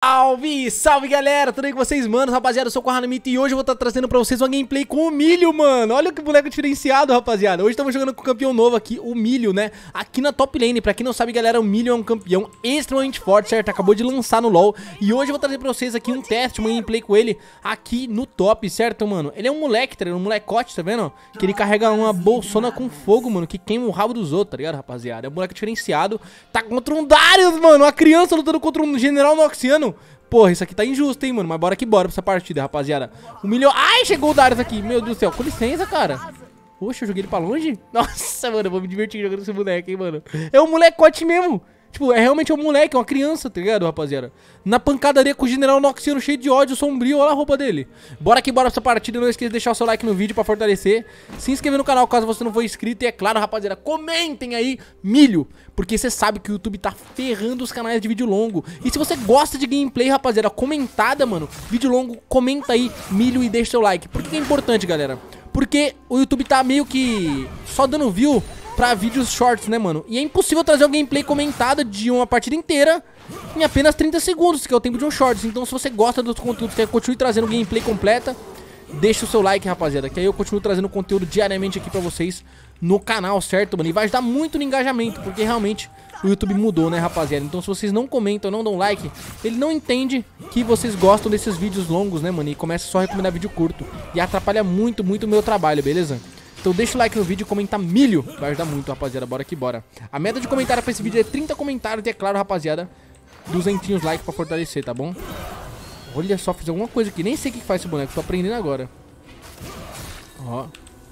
Salve, salve galera, tudo bem com vocês, mano? Rapaziada, eu sou o Kohanamita e hoje eu vou estar trazendo pra vocês uma gameplay com o Milho, mano. Olha que boneco diferenciado, rapaziada. Hoje estamos jogando com o campeão novo aqui, o Milho, né? Aqui na top lane, pra quem não sabe, galera, o Milho é um campeão extremamente forte, certo? Acabou de lançar no LoL. E hoje eu vou trazer pra vocês aqui um teste, uma gameplay com ele aqui no top, certo, mano? Ele é um moleque, tá ligado? Um molecote, tá vendo? Que ele carrega uma bolsona com fogo, mano, que queima o rabo dos outros, tá ligado, rapaziada? É um moleque diferenciado. Tá contra um Darius, mano, uma criança lutando contra um general noxiano. Porra, isso aqui tá injusto, hein, mano. Mas bora que bora pra essa partida, rapaziada. O Milho... Ai, chegou o Darius aqui. Meu Deus do céu. Com licença, cara. Poxa, eu joguei ele pra longe? Nossa, mano, eu vou me divertir jogando esse boneco, hein, mano. É um molecote mesmo. Tipo, é realmente um moleque, é uma criança, tá ligado, rapaziada? Na pancadaria com o general noxiano cheio de ódio, sombrio. Olha a roupa dele. Bora que bora pra essa partida. Não esqueça de deixar o seu like no vídeo pra fortalecer. Se inscrever no canal caso você não for inscrito. E é claro, rapaziada, comentem aí, Milho. Porque você sabe que o YouTube tá ferrando os canais de vídeo longo. E se você gosta de gameplay, rapaziada, comentada, mano, vídeo longo, comenta aí, Milho, e deixa seu like. Por que é importante, galera? Porque o YouTube tá meio que só dando view pra vídeos shorts, né, mano? E é impossível trazer uma gameplay comentada de uma partida inteira em apenas 30 segundos, que é o tempo de um shorts. Então, se você gosta dos conteúdos, quer que eu continue trazendo gameplay completa, deixa o seu like, rapaziada, que aí eu continuo trazendo conteúdo diariamente aqui pra vocês no canal, certo, mano? E vai ajudar muito no engajamento, porque realmente o YouTube mudou, né, rapaziada? Então, se vocês não comentam, não dão like, ele não entende que vocês gostam desses vídeos longos, né, mano? E começa só a recomendar vídeo curto. E atrapalha muito, muito o meu trabalho, beleza? Então deixa o like no vídeo e comenta Milho. Vai ajudar muito, rapaziada. Bora que bora. A meta de comentário pra esse vídeo é 30 comentários. E é claro, rapaziada, 200 likes pra fortalecer, tá bom? Olha só, fiz alguma coisa aqui. Nem sei o que faz esse boneco. Tô aprendendo agora. Ó.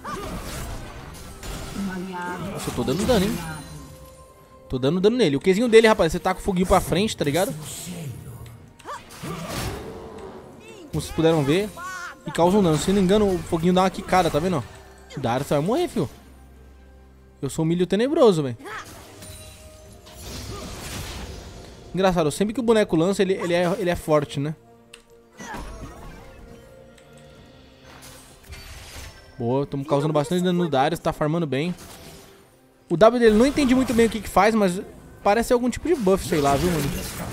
Nossa, eu tô dando dano, hein? Tô dando dano nele. O Qzinho dele, rapaz, você tá com o foguinho pra frente, tá ligado? Como vocês puderam ver. E causa um dano. Se não me engano, o foguinho dá uma quicada, tá vendo? O Darius vai morrer, filho. Eu sou um Milho tenebroso, velho. Engraçado, sempre que o boneco lança, ele é forte, né? Boa, estamos causando bastante dano no Darius, tá farmando bem. O W dele não entendi muito bem o que faz, mas parece algum tipo de buff, sei lá, viu, mano?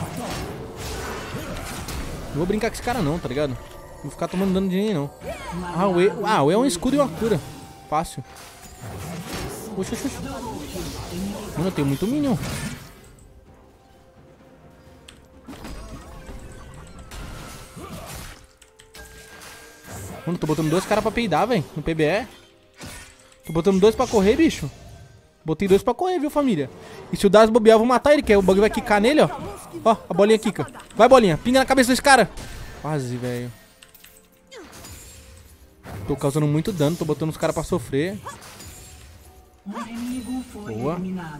Não vou brincar com esse cara não, tá ligado? Não vou ficar tomando dano de ninguém, não. Ah, o E é um escudo e uma cura. Fácil. Oxi, oxi, oxi. Mano, eu tenho muito minion. Mano, tô botando dois caras pra peidar, velho. No PBE. Tô botando dois pra correr, bicho. Botei dois pra correr, viu, família? E se o Darius bobear, eu vou matar ele, que o bug vai quicar nele, ó. Ó, a bolinha quica. Vai, bolinha. Pinga na cabeça desse cara. Quase, velho. Tô causando muito dano, tô botando os caras pra sofrer. Boa.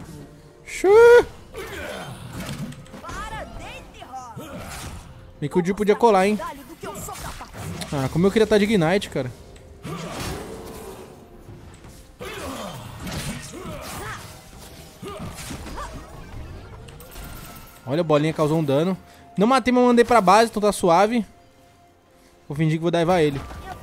Bem que o Dio podia colar, hein? Ah, como eu queria estar de Ignite, cara. Olha, a bolinha causou um dano. Não matei, mas mandei pra base, então tá suave. Vou fingir que vou daivar ele.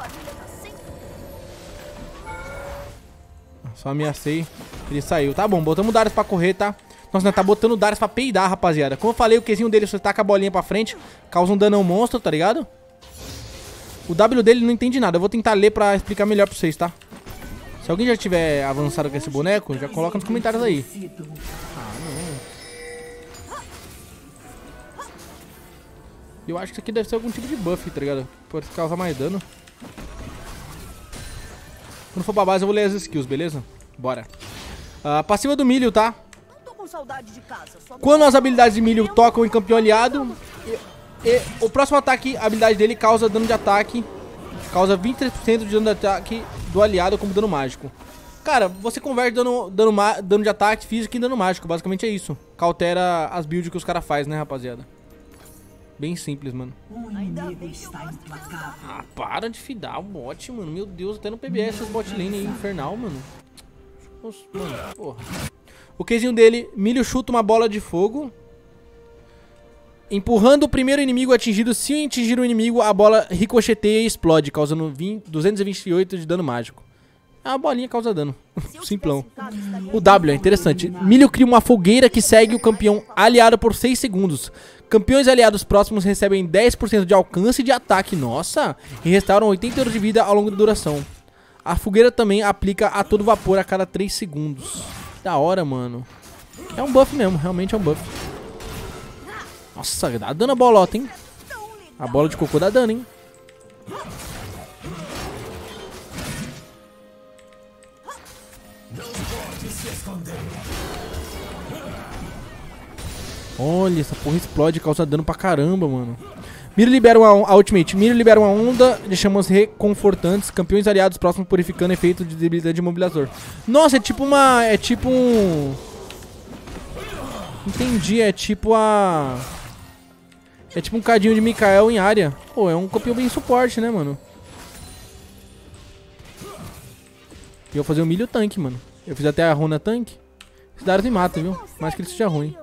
Só ameacei. Ele saiu. Tá bom, botamos o Darius pra correr, tá? Nossa, nós tá botando o Darius pra peidar, rapaziada. Como eu falei, o Qzinho dele, se você taca a bolinha pra frente, causa um danão monstro, tá ligado? O W dele não entende nada. Eu vou tentar ler pra explicar melhor pra vocês, tá? Se alguém já tiver avançado com esse boneco, já coloca nos comentários aí. Ah, não. Eu acho que isso aqui deve ser algum tipo de buff, tá ligado? Pode causar mais dano. Quando for pra base eu vou ler as skills, beleza? Bora. Passiva do Milho, tá? Quando as habilidades de Milho tocam em campeão aliado, o próximo ataque, a habilidade dele causa dano de ataque. Causa 23% de dano de ataque do aliado como dano mágico. Cara, você converte dano de ataque físico em dano mágico. Basicamente é isso. Cautera as builds que os caras fazem, né, rapaziada? Bem simples, mano. Ah, para de fidar o bot, mano. Meu Deus, até no PBS essas bot lane aí, infernal, mano. Nossa, mano, porra. O Qzinho dele, Milho chuta uma bola de fogo, empurrando o primeiro inimigo atingido. Se atingir o inimigo, a bola ricocheteia e explode, causando 228 de dano mágico. A bolinha causa dano. Simplão. O W é interessante. Milho cria uma fogueira que segue o campeão aliado por 6 segundos. Campeões aliados próximos recebem 10% de alcance de ataque, nossa, e restauram 80 euros de vida ao longo da duração. A fogueira também aplica a todo vapor a cada 3 segundos. Da hora, mano. É um buff mesmo, realmente é um buff. Nossa, dá dano a bolota, hein? A bola de cocô dá dano, hein? Olha, essa porra explode e causa dano pra caramba, mano. Miro libera a ultimate. Miro libera uma onda de chamas reconfortantes. Campeões aliados próximos purificando efeito de debilidade de imobilizador. Nossa, é tipo uma... É tipo um... Entendi, é tipo a... É tipo um cadinho de Mikael em área. Pô, é um campeão bem suporte, né, mano? E eu vou fazer o milho tanque, mano. Eu fiz até a runa tanque. Esse Darius me mata, viu? Mais que ele seja ruim.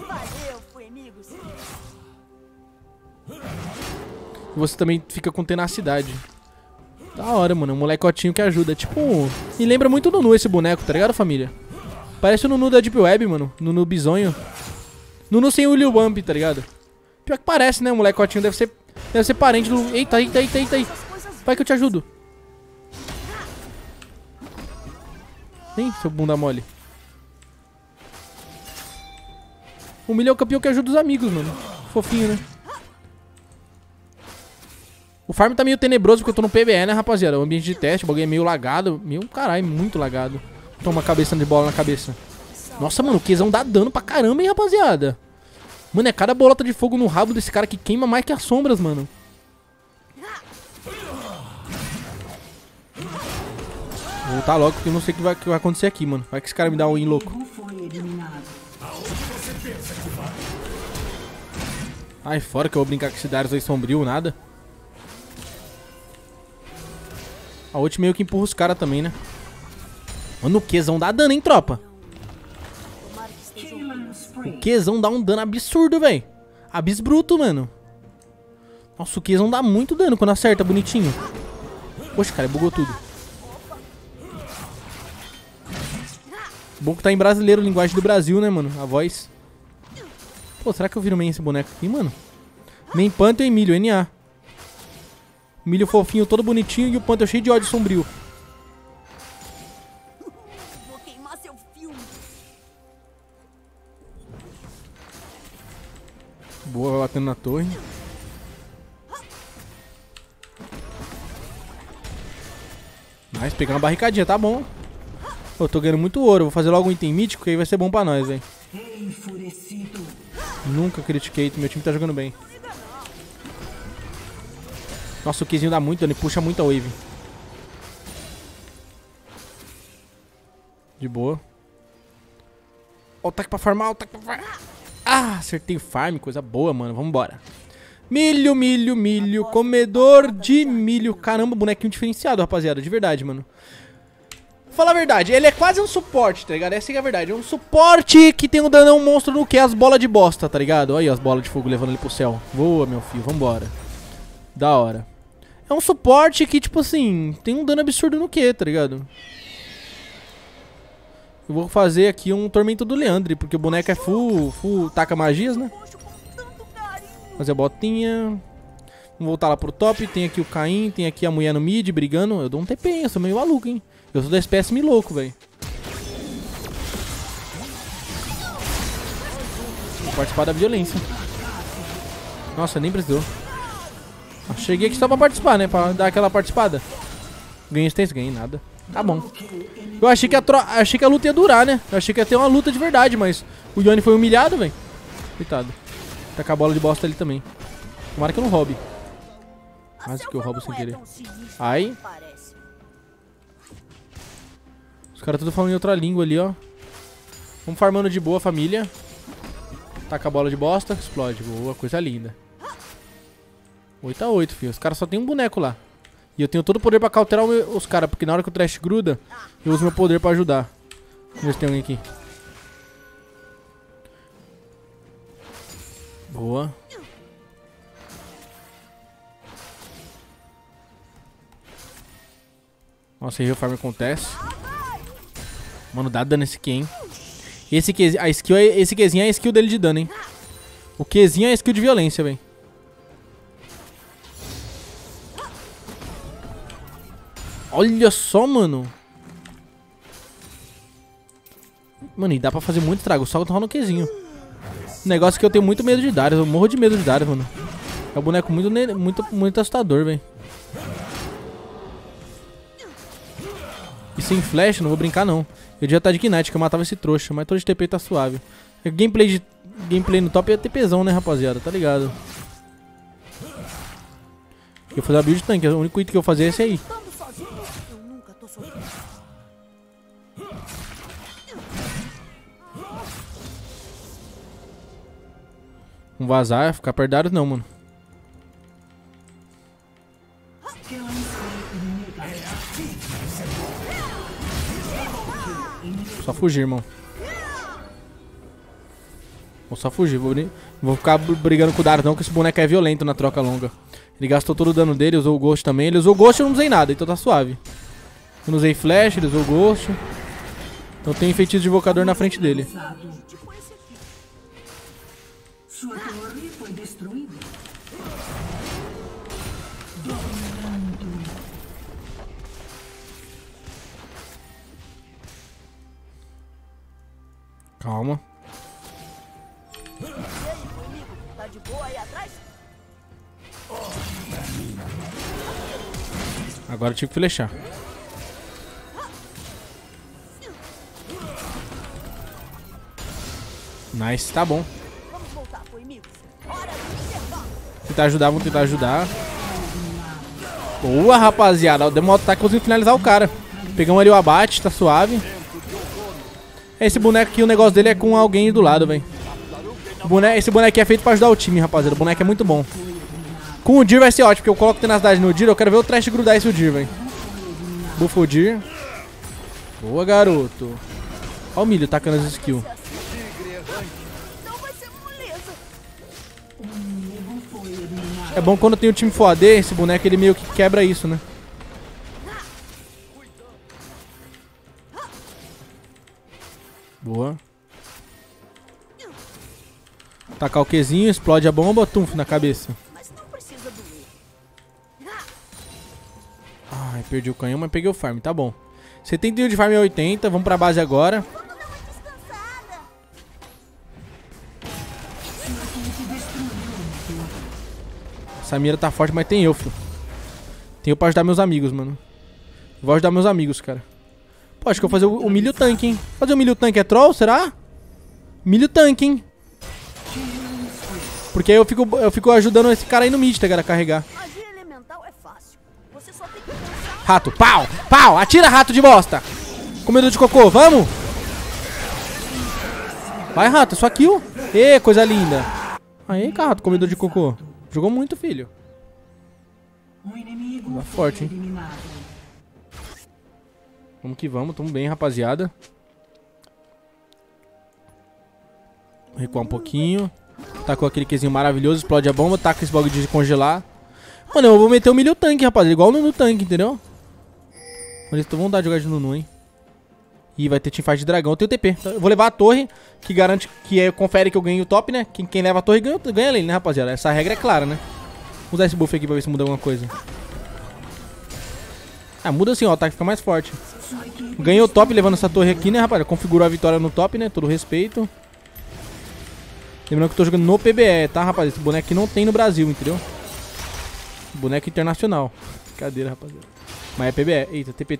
E você também fica com tenacidade. Da hora, mano. Um molecotinho que ajuda. Tipo... Me lembra muito o Nunu esse boneco, tá ligado, família? Parece o Nunu da Deep Web, mano. Nunu bizonho. Nunu sem o Lil Bump, tá ligado? Pior que parece, né? O molecotinho deve ser parente do... Eita, eita, eita, eita. Vai que eu te ajudo. Hein, seu bunda mole. O Milho é o campeão que ajuda os amigos, mano. Fofinho, né? O farm tá meio tenebroso porque eu tô no PBE, né, rapaziada? O ambiente de teste, o bagulho é meio lagado. Meu caralho, muito lagado. Toma uma cabeça de bola na cabeça. Nossa, mano, o Qzão dá dano pra caramba, hein, rapaziada? Mano, é cada bolota de fogo no rabo desse cara que queima mais que as sombras, mano. Vou voltar logo porque eu não sei o que vai acontecer aqui, mano. Vai que esse cara me dá um win louco. Ai, fora que eu vou brincar com esse Darius aí sombrio, nada. A ult meio que empurra os caras também, né? Mano, o Qzão dá dano, hein, tropa? O Qzão dá um dano absurdo, velho. Abisbruto, mano. Nossa, o Qzão dá muito dano quando acerta, bonitinho. Poxa, cara, bugou tudo. Bom que tá em brasileiro, linguagem do Brasil, né, mano? A voz. Pô, será que eu viro main esse boneco aqui, mano? Main Panther e Milho, NA. Milho fofinho, todo bonitinho, e o Panther cheio de ódio sombrio. Vou queimar seu filme. Boa, vai batendo na torre. Mas pegar uma barricadinha, tá bom. Eu tô ganhando muito ouro, vou fazer logo um item mítico, que aí vai ser bom pra nós, velho. Nunca critiquei, meu time tá jogando bem. Nossa, o Qzinho dá muito dano e puxa muito a wave. De boa. Ó, o ataque pra farmar, o ataque pra farmar. Ah, acertei o farm, coisa boa, mano. Vambora. Milho, milho, milho, comedor de milho. Caramba, bonequinho diferenciado, rapaziada, de verdade, mano. Falar a verdade, ele é quase um suporte, tá ligado? Essa é a verdade. É um suporte que tem um danão monstro no que? As bolas de bosta, tá ligado? Olha aí as bolas de fogo levando ele pro céu. Voa, meu filho, vambora. Da hora. É um suporte que, tipo assim, tem um dano absurdo no que, tá ligado? Eu vou fazer aqui um Tormento do Leandre, porque o boneco é full taca magias, né? Fazer a botinha. Vamos voltar lá pro top. Tem aqui o Caim, tem aqui a mulher no mid brigando. Eu dou um TP, hein? Eu sou meio maluco, hein? Eu sou da espécie me louco, velho. Vou participar da violência. Nossa, nem precisou. Cheguei aqui só pra participar, né? Pra dar aquela participada. Ganhei assistência? Ganhei nada. Tá bom. Eu achei que a luta ia durar, né? Eu achei que ia ter uma luta de verdade, mas o Yone foi humilhado, velho. Coitado. Tá com a bola de bosta ali também. Tomara que eu não roube. Quase que eu roubo sem querer. Ai. Os caras tudo falando em outra língua ali, ó. Vamos farmando de boa, família. Taca a bola de bosta, explode. Boa, coisa linda. 8x8, filho. Os caras só tem um boneco lá. E eu tenho todo o poder pra cauterar os caras, porque na hora que o trash gruda, eu uso meu poder pra ajudar. Vamos ver se tem alguém aqui. Boa. Nossa, aí o farm acontece. Mano, dá dano esse Q, hein? Esse Qzinho é a skill dele de dano, hein? O Qzinho é skill de violência, velho. Olha só, mano. Mano, e dá pra fazer muito estrago. Só no Qzinho. Negócio que eu tenho muito medo de Darius. Eu morro de medo de Darius, mano. É um boneco muito assustador, velho. E sem flash, não vou brincar, não. Eu devia estar de Knight, que eu matava esse trouxa. Mas todo de TP tá suave. Gameplay no top é TPzão, né, rapaziada? Tá ligado? Eu vou fazer a build de tanque. O único item que eu vou fazer é esse aí. Eu nunca tô sozinho. Vamos vazar, ficar perto da Darius não, mano. Só fugir, irmão. Vou só fugir, vou ficar brigando com o Darius não, que esse boneco é violento na troca longa. Ele gastou todo o dano dele, usou o Ghost também. Ele usou o Ghost e eu não usei nada, então tá suave. Eu não usei Flash, ele usou o Ghost. Então tem feitiço de invocador na frente dele. Sua torre foi destruída. Calma. E aí, meu amigo? Tá de boa aí atrás? Agora eu tive que flechar. Nice, tá bom. Vamos voltar, amigos. Hora de observar. Tentar ajudar, vamos tentar ajudar. Boa, rapaziada. Deu um ataque, consegui finalizar o cara. Pegamos ali o abate, tá suave. Esse boneco aqui, o negócio dele é com alguém do lado, velho. Esse boneco aqui é feito pra ajudar o time, rapaziada. O boneco é muito bom. Com o Dir vai ser ótimo, porque eu coloco tenacidade no Dir. Eu quero ver o Trash grudar esse Dir, velho. Bufa o Dir. Boa, garoto. Olha o milho tacando as skills. Não vai ser moleza. É bom quando tem o time Full AD, esse boneco ele meio que quebra isso, né? Boa. Tacar o Qzinho, explode a bomba, tumf na cabeça. Mas não precisa doer. Ai, perdi o canhão, mas peguei o farm, tá bom. 71 de farm é 80, vamos pra base agora. Vamos dar uma descansada. Essa mira tá forte, mas tem eu, filho. Tem eu pra ajudar meus amigos, mano. Vou ajudar meus amigos, cara. Pô, acho que eu vou fazer o milho tanque, hein. Fazer o milho tanque é troll, será? Milho tanque, hein. Porque aí eu fico ajudando esse cara aí no mid, tá, cara, a carregar. Magia elemental é fácil. Você só tem que pensar. Rato, pau, pau, atira rato de bosta. Comedor de cocô, vamos. Vai, rato, só kill. Ê, coisa linda. Aí, rato, comedor de cocô. Jogou muito, filho. Um inimigo Tá forte, hein. eliminado. Vamos que vamos, tamo bem, rapaziada. Vou recuar um pouquinho. Tacou aquele Qzinho maravilhoso, explode a bomba, taca esse bagulho de congelar. Mano, eu vou meter o milho tanque, rapaziada, igual no tanque, entendeu? Olha, tô com vontade de jogar de Nunu, hein. Ih, vai ter teamfight de dragão, eu tenho TP. Então, eu vou levar a torre, que garante, confere que eu ganho o top, né? Quem leva a torre ganha lane, né, rapaziada? Essa regra é clara, né? Vou usar esse buff aqui pra ver se muda alguma coisa. Ah, muda assim, ó, o ataque fica mais forte. Ganhei o top levando essa torre aqui, né, rapaziada? Configurou a vitória no top, né? Todo respeito. Lembrando que eu tô jogando no PBE, tá, rapaziada? Esse boneco aqui não tem no Brasil, entendeu? Boneco internacional. Brincadeira, rapaziada. Mas é PBE. Eita, TP.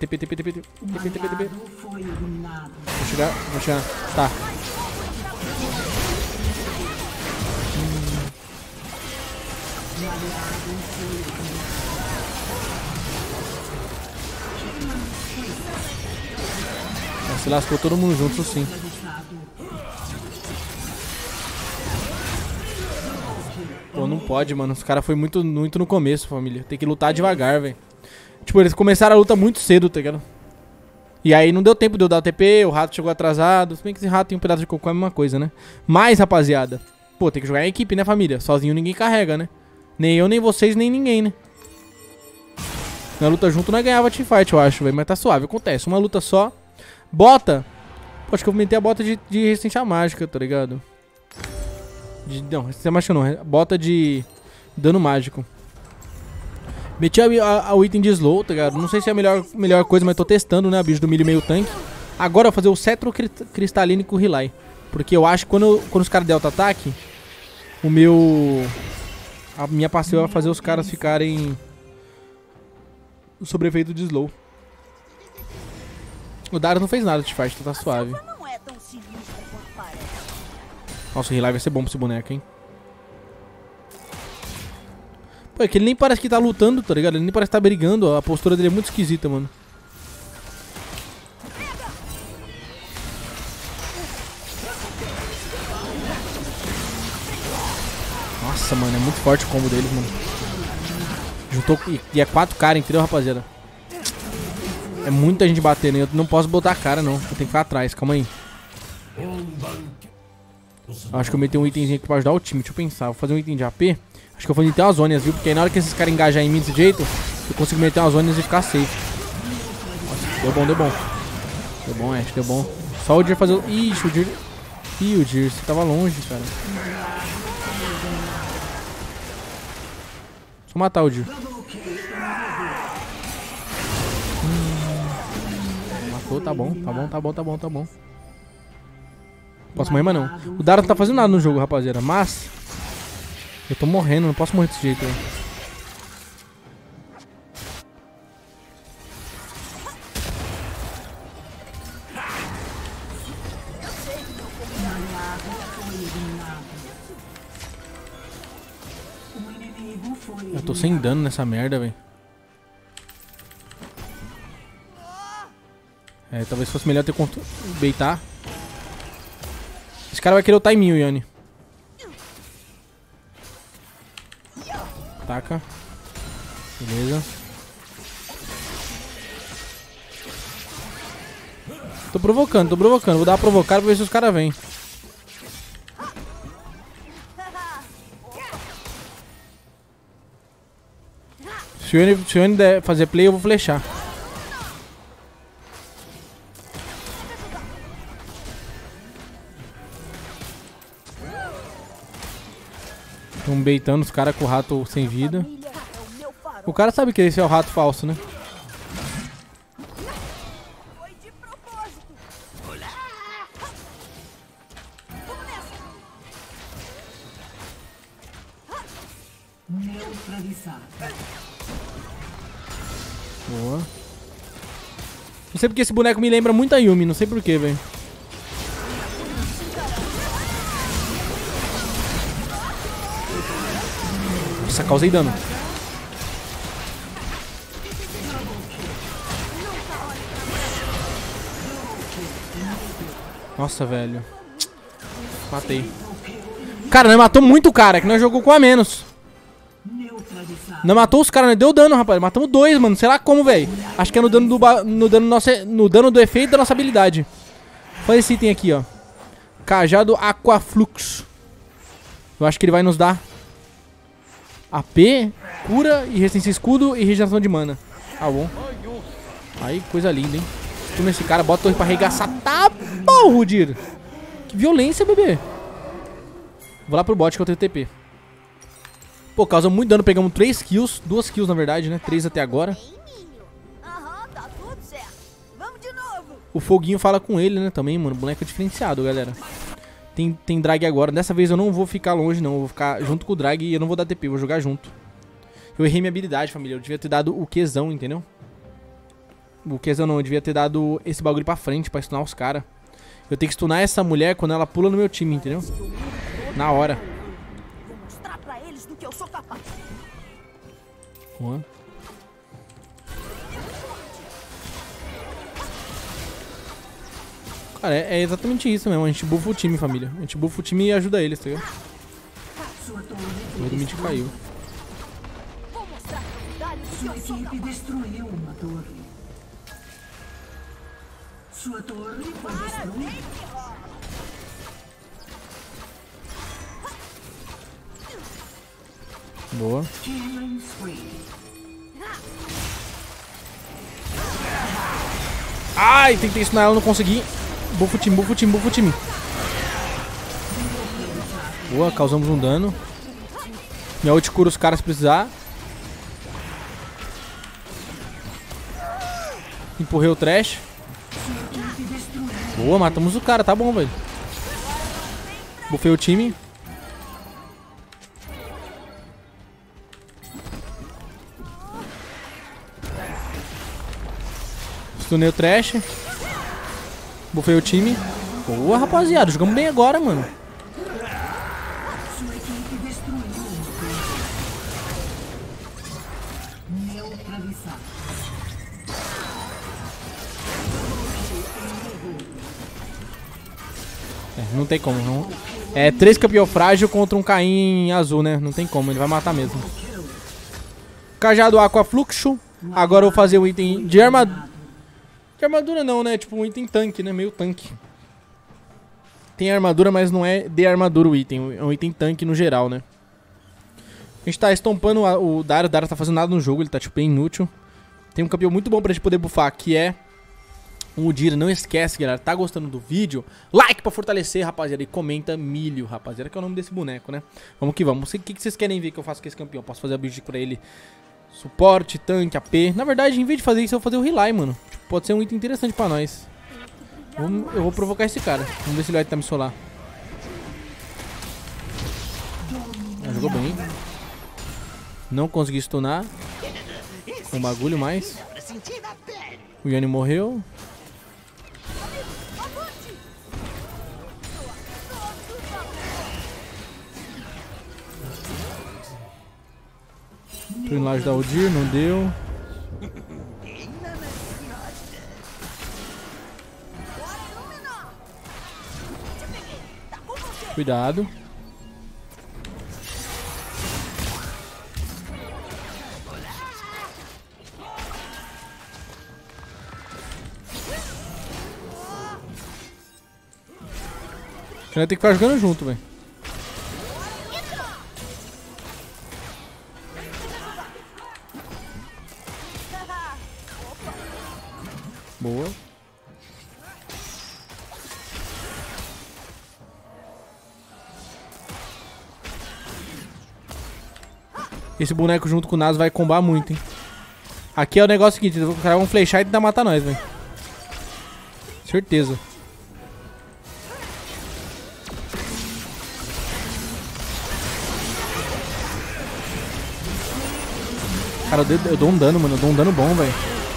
Foi eliminado. Vou chegar. Tá. Se lascou todo mundo junto, sim. Pô, não pode, mano. Os caras foi muito no começo, família. Tem que lutar devagar, velho. Tipo, eles começaram a luta muito cedo, tá ligado? E aí não deu tempo de eu dar o TP, o rato chegou atrasado. Se bem que esse rato e um pedaço de cocô é a mesma coisa, né? Mas, rapaziada, pô, tem que jogar em equipe, né, família? Sozinho ninguém carrega, né? Nem eu, nem vocês, nem ninguém, né? Na luta junto não ganhava teamfight, eu acho, velho. Mas tá suave, acontece. Uma luta só. Bota. Pô, acho que eu vou meter a bota de resistência mágica, tá ligado? Não, você machucou não. Bota de dano mágico. Meti o item de slow, tá ligado? Não sei se é a melhor coisa, mas tô testando, né? A bicho do milho meio tanque. Agora eu vou fazer o cetro cristalino com o Relay. Porque eu acho que quando os caras der auto-ataque, a minha passiva vai fazer os caras ficarem sob efeito de slow. O Darius não fez nada de fight, tá suave. Não é tão sinistra quanto parece. Nossa, o Relay vai ser bom pra esse boneco, hein? Pô, é que ele nem parece que tá lutando, tá ligado? Ele nem parece que tá brigando. A postura dele é muito esquisita, mano. Nossa, mano, é muito forte o combo deles, mano. Juntou e é 4 caras, entendeu, rapaziada? É muita gente batendo, eu não posso botar a cara, não. Eu tenho que ficar atrás, calma aí. Acho que eu meti um itemzinho aqui pra ajudar o time, deixa eu pensar. Vou fazer um item de AP. Acho que eu vou meter umas zonas, viu? Porque aí na hora que esses caras engajar em mim desse jeito, eu consigo meter umas zonas e ficar safe. Nossa, deu bom, deu bom. Deu bom, acho que deu bom. Só o Dir fazer o... Ixi, o Dir... Ih, o Dir, você tava longe, cara. Só matar o Dir. Matou, tá bom, tá bom, tá bom, tá bom, tá bom. Posso morrer, mas não. O Dara não tá fazendo nada no jogo, rapaziada. Mas eu tô morrendo, não posso morrer desse jeito, velho. Eu tô sem dano nessa merda, velho. É, talvez fosse melhor ter baitar. Esse cara vai querer o timinho, Yane. Taca. Beleza. Tô provocando. Vou dar uma provocada pra ver se os caras vêm. Se o Yane der fazer play, eu vou flechar. Estão beitando os caras com o rato sem vida. O cara sabe que esse é o rato falso, né? Foi de propósito. Neutralizado. Boa. Não sei porque esse boneco me lembra muito a Yumi, não sei porquê, velho. Nossa, causei dano. Nossa, velho. Matei. Cara, nós matou muito cara, que nós jogou com a menos. Não matou os caras, não deu dano, rapaz. Matamos 2, mano. Sei lá como, velho. Acho que é no dano do efeito da nossa habilidade. Olha esse item aqui, ó. Cajado Aquaflux. Eu acho que ele vai nos dar AP, cura e resistência escudo e regeneração de mana. Ah, bom. Aí, coisa linda, hein. Toma esse cara, bota a torre pra arregaçar. Tá bom, Rudir. Que violência, bebê. Vou lá pro bot que eu tenho TP. Pô, causa muito dano. Pegamos 3 kills. 2 kills, na verdade, né? 3 até agora. Aham, tá tudo certo. Vamos de novo. O Foguinho fala com ele, né? Também, mano. Boneco diferenciado, galera. Tem drag agora. Dessa vez eu não vou ficar longe, não. Eu vou ficar junto com o drag e eu não vou dar TP. Vou jogar junto. Eu errei minha habilidade, família. Eu devia ter dado o Qzão, entendeu? O Qzão não. Eu devia ter dado esse bagulho pra frente pra stunar os caras. Eu tenho que stunar essa mulher quando ela pula no meu time, entendeu? Na hora. Vou mostrar pra eles do que eu sou capaz. Boa. Cara, é exatamente isso mesmo. A gente buffa o time, família. A gente buffa o time e ajuda eles, tá ligado? O mid caiu. Vou mostrar pra Darius do que Sua eu sou equipe capaz. destruiu uma torre. Sua torre foi destruída. Boa. Killing spree. Ai, tentei stunar ela, não consegui. Buffa o time, buffa o time, buffa o time. Boa, causamos um dano. Minha ult cura os caras se precisar. Empurrei o trash. Boa, matamos o cara, tá bom, velho. Bufei o time. Stunei o trash. Bufei o time. Boa, rapaziada. Jogamos bem agora, mano. Sua equipe destruiu um neutralizado. Não tem como, não. É 3 campeão frágil contra um Caim azul, né? Não tem como, ele vai matar mesmo. Cajado Aqua Fluxo. Agora eu vou fazer o item de armadura. De armadura não, né? Tipo um item tanque, né? Meio tanque. Tem armadura, mas não é de armadura o item. É um item tanque no geral, né? A gente tá estompando o Darius. O Darius tá fazendo nada no jogo, ele tá tipo bem inútil. Tem um campeão muito bom pra gente poder buffar, que é o Udyr. Não esquece, galera, tá gostando do vídeo? Like pra fortalecer, rapaziada. E comenta milho, rapaziada, que é o nome desse boneco, né? Vamos que vamos. O que vocês querem ver que eu faço com esse campeão? Posso fazer a build pra ele? Suporte, tanque, AP. Na verdade, em vez de fazer isso, eu vou fazer o Relay, mano. Tipo, pode ser um item interessante pra nós. Eu vou provocar esse cara. Vamos ver se ele vai tentar me solar. Jogou bem. Não consegui stunar. Um bagulho mais. O Yanni morreu. Tô indo lá ajudar o Udyr, não deu. Cuidado. Vai ter que ficar jogando junto, velho. Boa. Esse boneco junto com o Nasus vai combar muito, hein. Aqui é o negócio seguinte, os caras vão flechar e tentar matar nós, velho. Certeza. Cara, eu dou um dano, mano. Eu dou um dano bom, velho.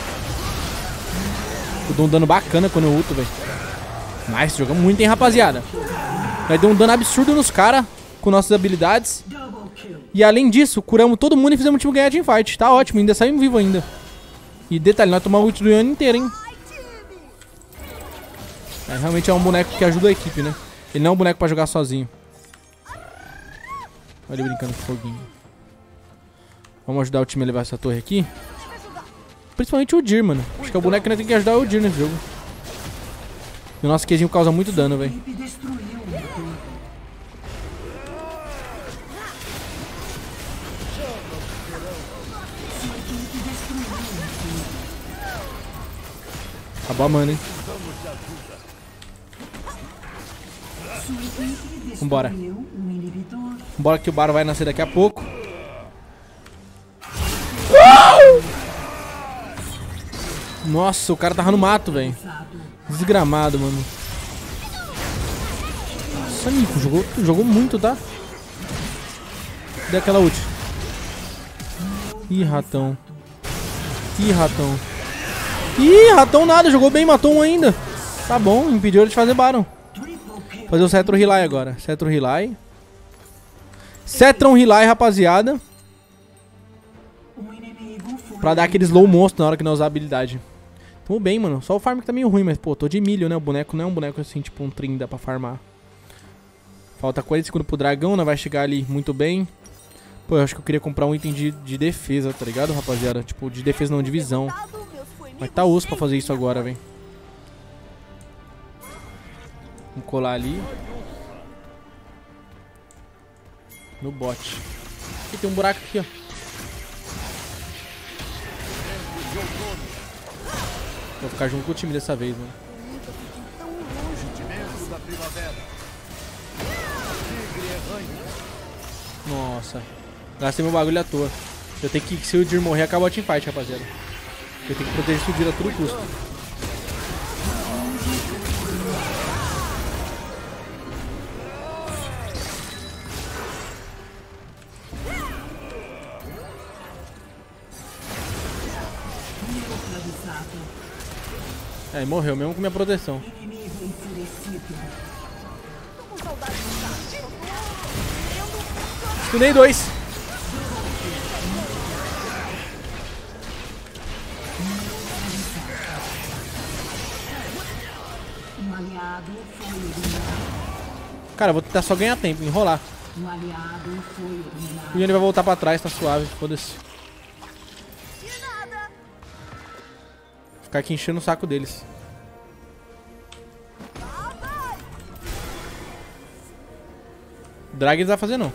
Eu dou um dano bacana quando eu ulto, velho. Nice, jogamos muito, hein, rapaziada. Nós deu um dano absurdo nos caras com nossas habilidades. E além disso, curamos todo mundo e fizemos o time ganhar teamfight. Tá ótimo, ainda saímos vivo ainda. E detalhe, nós tomamos o ult do Yanni inteiro, hein. Realmente é um boneco que ajuda a equipe, né. Ele não é um boneco pra jogar sozinho. Olha ele brincando com foguinho. Vamos ajudar o time a levar essa torre aqui. Principalmente o Udyr, mano. Acho que é o boneco que nós temos que ajudar o Udyr nesse jogo. E o nosso Qzinho causa muito dano, velho. Acabou a mana, hein. Vambora. Vambora que o Baron vai nascer daqui a pouco. Nossa, o cara tava no mato, velho. Desgramado, mano. Nossa, Nico, jogou muito, tá? Cadê aquela ult? Ih, ratão. Ih, ratão. Ih, ratão nada, jogou bem, matou um ainda. Tá bom, impediu ele de fazer Baron. Fazer o Cetro Relay agora. Cetro Relay. Cetron Relay, rapaziada. Pra dar aquele slow monstro na hora que nós usar a habilidade. Tamo bem, mano. Só o farm que tá meio ruim, mas, pô, tô de milho, né? O boneco não é um boneco assim, tipo um trinda pra farmar. Falta 40 segundos pro dragão, né? Vai chegar ali muito bem. Pô, eu acho que eu queria comprar um item de defesa, tá ligado, rapaziada? Tipo, de defesa não, de visão. Mas tá osso pra fazer isso agora, velho. Vamos colar ali. No bot. Aqui tem um buraco aqui, ó. Vou ficar junto com o time dessa vez, mano. Nossa. Gastei meu bagulho à toa. Eu tenho que, se o Udyr morrer, acabou a teamfight, rapaziada. Eu tenho que proteger esse Udyr a todo custo. É, morreu mesmo com minha proteção. Stunei 2. Cara, eu vou tentar só ganhar tempo, enrolar. O Yanni vai voltar pra trás, tá suave, foda-se. Ficar aqui enchendo o saco deles. Drag eles vai fazer não.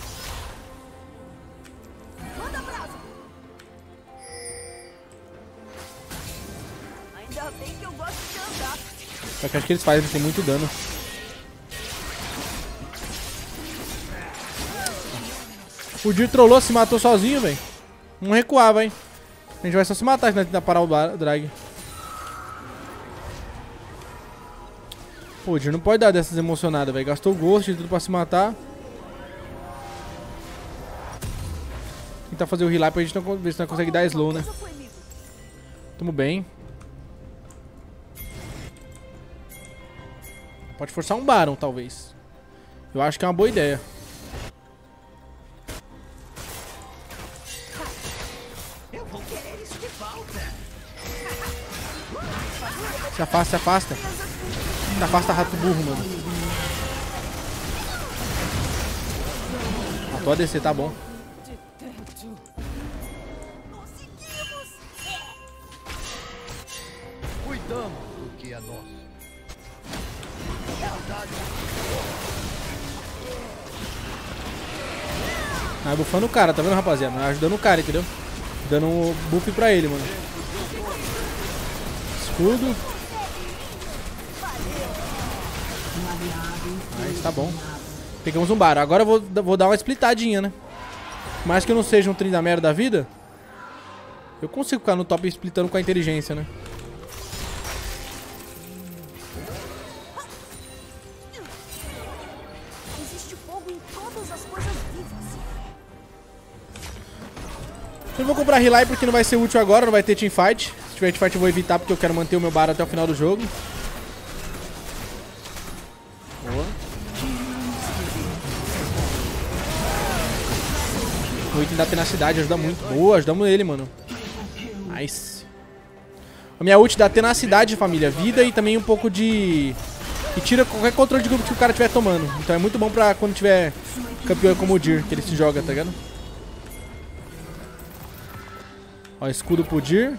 Ainda bem que eu gosto de andar. Só que acho que eles fazem, eles têm muito dano. O Udyr trollou, se matou sozinho, velho. Não recuava, hein. A gente vai só se matar se nós tentar parar o drag. Pô, o Udyr não pode dar dessas emocionadas, velho. Gastou o ghost e tudo pra se matar. Tentar fazer o heal pra gente não, ver se não consegue dar slow, né? Tamo bem. Pode forçar um Baron, talvez. Eu acho que é uma boa ideia. Se afasta, se afasta. Se afasta, rato burro, mano. Matou a DC, tá bom. Cuidamos do que é nosso. Ah, bufando o cara, tá vendo, rapaziada? Ajudando o cara, entendeu? Dando um buff pra ele, mano. Escudo. Mas tá bom. Pegamos um Baron. Agora eu vou dar uma splitadinha, né? Mais que eu não seja um Tryndamere da vida, eu consigo ficar no top splitando com a inteligência, né? Existe fogo em todas as coisas vivas. Eu vou comprar Relay porque não vai ser útil agora, não vai ter teamfight. Se tiver teamfight eu vou evitar porque eu quero manter o meu Baron até o final do jogo. Boa. O item da tenacidade ajuda muito. Boa, ajudamos ele, mano. Nice. A minha ult dá tenacidade, família, vida e também um pouco de... E tira qualquer controle de grupo que o cara estiver tomando. Então é muito bom pra quando tiver campeão como o Udyr, que ele se joga, tá ligado? Ó, escudo pro Udyr.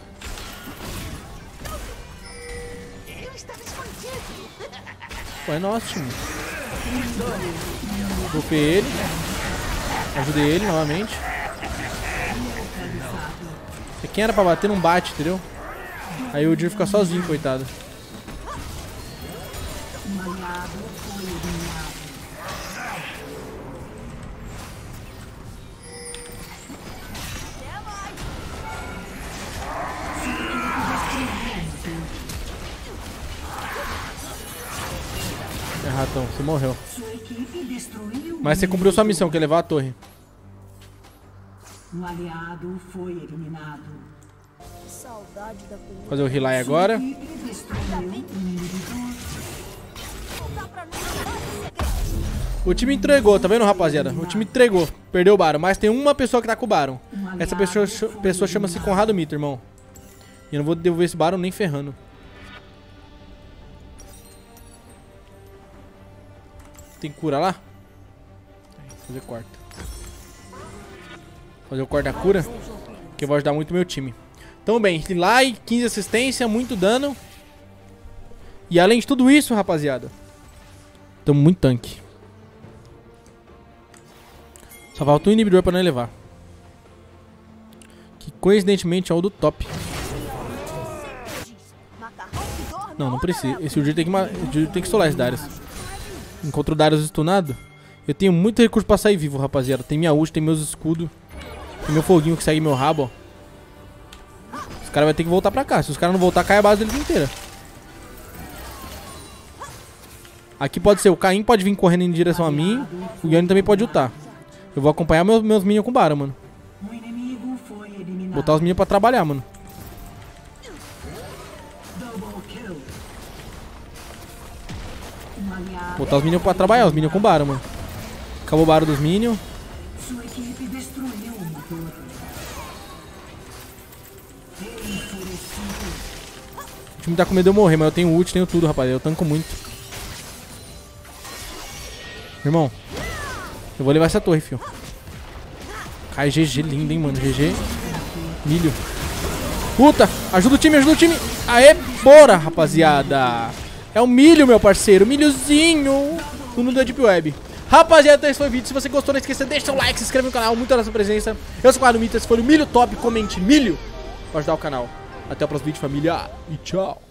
Pô, é nosso time. Dropei ele. Ajudei ele novamente. Quem era pra bater não bate, entendeu? Aí o Udyr fica sozinho, coitado. É, ratão, você morreu. Mas você cumpriu sua missão, que é levar a torre. Um aliado foi eliminado. Saudade da comida. Fazer o Relay agora. O time entregou, tá vendo, rapaziada? O time entregou. Perdeu o Baron, mas tem uma pessoa que tá com o Baron. Essa pessoa chama-se Conrado Mito, irmão. E eu não vou devolver esse Baron nem ferrando. Tem cura lá? Vou fazer corta. Fazer o corta da cura. Que vai ajudar muito o meu time. Tamo bem, Relay, 15 assistência, muito dano. E além de tudo isso, rapaziada, tamo muito tanque. Só falta um inibidor pra não levar. Que coincidentemente é o do top. Não, não precisa. Esse Udyr tem que solar esse Darius. Enquanto o Darius stunado, Eu tenho muito recurso pra sair vivo, rapaziada. Tem minha ult, tem meus escudos. Tem meu foguinho que segue meu rabo, ó. Os caras vão ter que voltar pra cá. Se os caras não voltar, cai a base deles inteira. Aqui pode ser, o Caim pode vir correndo em direção a mim. O Yanni também pode ultar. Eu vou acompanhar meus minions com Bara, mano. Um inimigo foi eliminado. Botar os minions pra trabalhar, mano. Double kill. Um aliado. Botar os minions pra trabalhar, os minions com Bara, mano. Acabou o Bara dos minions. Sua equipe destruiu uma torre. Enfurecido. O time tá com medo de eu morrer, mas eu tenho ult, tenho tudo, rapaz. Eu tanco muito. Irmão, eu vou levar essa torre, fio. Cai GG lindo, hein, mano. GG. Milho. Puta, ajuda o time, ajuda o time. Aê, bora, rapaziada. É o milho, meu parceiro. Milhozinho. Tudo da Deep Web. Rapaziada, esse foi o vídeo. Se você gostou, não esqueça, deixa o like, se inscreve no canal. Muito obrigado pela sua presença. Eu sou o Carlos Mita. Esse foi o Milho Top. Comente milho pra ajudar o canal. Até o próximo vídeo, família. E tchau.